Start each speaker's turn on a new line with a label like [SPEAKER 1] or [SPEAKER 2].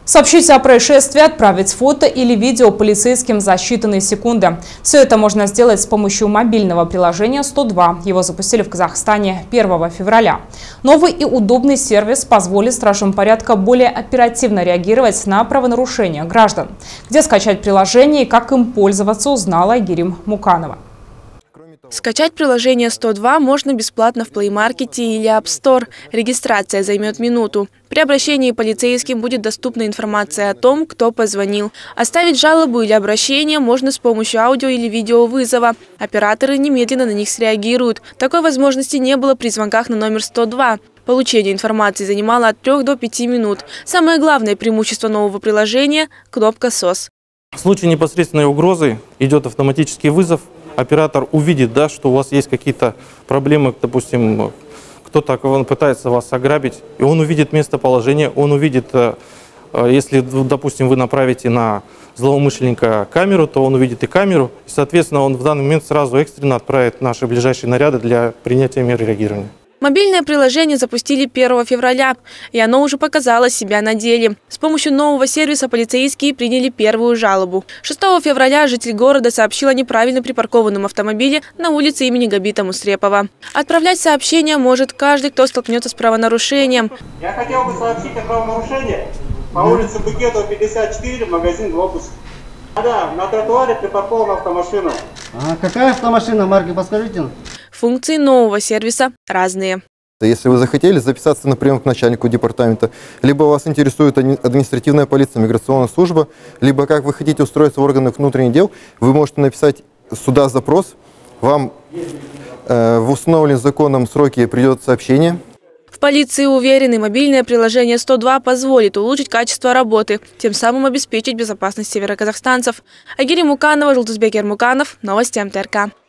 [SPEAKER 1] Сообщить о происшествии, отправить фото или видео полицейским за считанные секунды. Все это можно сделать с помощью мобильного приложения 102. Его запустили в Казахстане 1 февраля. Новый и удобный сервис позволит стражам порядка более оперативно реагировать на правонарушения граждан. Где скачать приложение и как им пользоваться, узнала Айгерим Муканова.
[SPEAKER 2] Скачать приложение 102 можно бесплатно в Play Market или App Store. Регистрация займет минуту. При обращении полицейским будет доступна информация о том, кто позвонил. Оставить жалобу или обращение можно с помощью аудио или видеовызова. Операторы немедленно на них среагируют. Такой возможности не было при звонках на номер 102. Получение информации занимало от 3 до 5 минут. Самое главное преимущество нового приложения – кнопка SOS.
[SPEAKER 3] В случае непосредственной угрозы идет автоматический вызов. Оператор увидит, что у вас есть какие-то проблемы, допустим, кто-то пытается вас ограбить, и он увидит местоположение, он увидит, если, допустим, вы направите на злоумышленника камеру, то он увидит и камеру, и, соответственно, он в данный момент сразу экстренно отправит наши ближайшие наряды для принятия мер реагирования.
[SPEAKER 2] Мобильное приложение запустили 1 февраля, и оно уже показало себя на деле. С помощью нового сервиса полицейские приняли первую жалобу. 6 февраля житель города сообщил о неправильно припаркованном автомобиле на улице имени Габита Мусрепова. Отправлять сообщения может каждый, кто столкнется с правонарушением.
[SPEAKER 4] Я хотел бы сообщить о правонарушении по улице Букетова, 54, магазин «Глобус». Да, на тротуаре припаркована автомашина.
[SPEAKER 5] Какая автомашина, марки подскажите?
[SPEAKER 2] Функции нового сервиса разные.
[SPEAKER 6] Если вы захотели записаться на прием к начальнику департамента, либо вас интересует административная полиция, миграционная служба, либо как вы хотите устроиться в органах внутренних дел, вы можете написать сюда запрос, вам в установленном законом сроке придет сообщение.
[SPEAKER 2] В полиции уверены, мобильное приложение 102 позволит улучшить качество работы, тем самым обеспечить безопасность североказахстанцев. Айгерим Муканова, Жултузбек Ермуканов, новости МТРК.